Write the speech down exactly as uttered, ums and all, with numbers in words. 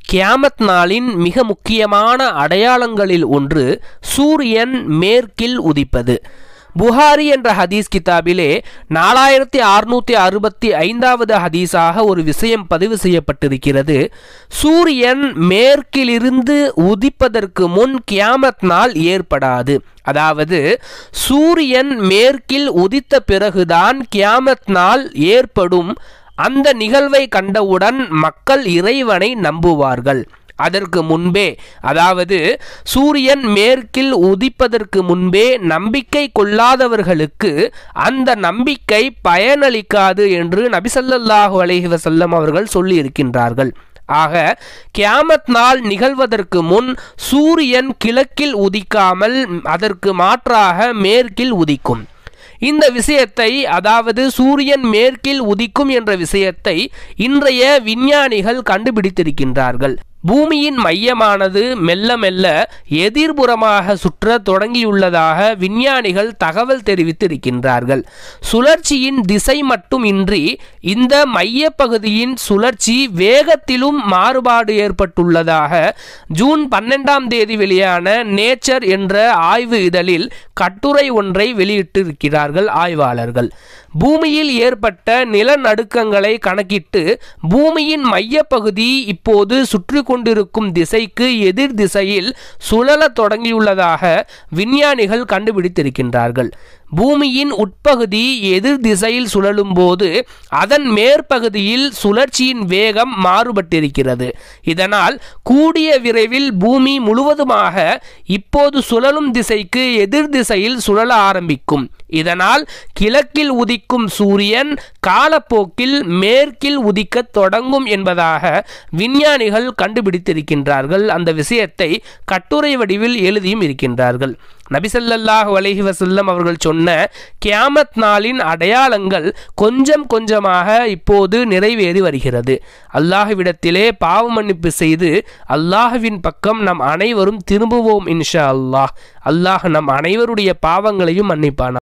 கியாமத் நாளின் மிக முக்கியமான அடையாளங்களில் ஒன்று சூரியன் மேற்கில் உதிப்பது. புகாரி என்ற ஹதீஸ் கிதாபிலே நாலாயிரத்தி அறுநூற்றி அறுபத்தி ஐந்தாவது ஹதீஸாக ஒரு விஷயம் பதிவு செய்யப்பட்டிருக்கிறது. சூரியன் மேற்கிலிருந்து உதிப்பதற்கு முன் கியாமத் நாள் ஏற்படாது. அதாவது சூரியன் மேற்கில் உதித்த பிறகுதான் கியாமத் நாள் ஏற்படும். அந்த நிகழ்வை கண்டவுடன் மக்கள் இறைவனை நம்புவார்கள். அதற்கு முன்பே, அதாவது சூரியன் மேற்கில் உதிப்பதற்கு முன்பே நம்பிக்கை கொள்ளாதவர்களுக்கு அந்த நம்பிக்கை பயனளிக்காது என்று நபி ஸல்லல்லாஹு அலைஹி வஸல்லம் அவர்கள் சொல்லி இருக்கின்றார்கள். ஆக கியாமத் நாள் நிகழ்வதற்கு முன் சூரியன் கிழக்கில் உதிக்காமல் அதற்கு மாற்றாக மேற்கில் உதிக்கும். இந்த விஷயத்தை, அதாவது சூரியன் மேற்கில் உதிக்கும் என்ற விஷயத்தை இன்றைய விஞ்ஞானிகள் கண்டுபிடித்திருக்கின்றார்கள். பூமியின் மையமானது மெல்ல மெல்ல எதிர்புறமாக சுற்ற தொடங்கியுள்ளதாக விஞ்ஞானிகள் தகவல் தெரிவித்திருக்கின்றார்கள். சுழற்சியின் திசை மட்டுமின்றி இந்த மைய பகுதியின் சுழற்சி வேகத்திலும் மாறுபாடு ஏற்பட்டுள்ளதாக ஜூன் பன்னெண்டாம் தேதி வெளியான நேச்சர் என்ற ஆய்வு இதழில் கட்டுரை ஒன்றை வெளியிட்டிருக்கிறார்கள் ஆய்வாளர்கள். பூமியில் ஏற்பட்ட நிலநடுக்கங்களை கணக்கிட்டு பூமியின் மையப்பகுதி இப்போது சுற்றி கொண்டிருக்கும் திசைக்கு எதிர் திசையில் சுழல தொடங்கியுள்ளதாக விஞ்ஞானிகள் கண்டுபிடித்திருக்கின்றார்கள். பூமியின் உட்பகுதி எதிர் திசையில் சுழலும் போது அதன் மேற்பகுதியில் சுழற்சியின் வேகம் மாறுபட்டிருக்கிறது. இதனால் கூடிய விரைவில் பூமி முழுவதுமாக இப்போது சுழலும் திசைக்கு எதிர் திசையில் சுழல ஆரம்பிக்கும். இதனால் கிழக்கில் உதிக்கும் சூரியன் காலப்போக்கில் மேற்கில் உதிக்க தொடங்கும் என்பதாக விஞ்ஞானிகள் கண்டுபிடித்திருக்கின்றார்கள். அந்த விஷயத்தை கட்டுரை வடிவில் எழுதியும் இருக்கின்றார்கள். நபி ஸல்லல்லாஹு அலைஹி வஸல்லம் அவர்கள் சொன்ன கியாமத் நாளின் அடையாளங்கள் கொஞ்சம் கொஞ்சமாக இப்போது நிறைவேறி வருகிறது. அல்லாஹ்விடத்திலே பாவ மன்னிப்பு செய்து அல்லாஹ்வின் பக்கம் நம் அனைவரும் திரும்புவோம் இன்ஷா அல்லாஹ். அல்லாஹ் நம் அனைவருடைய பாவங்களையும் மன்னிப்பானாக.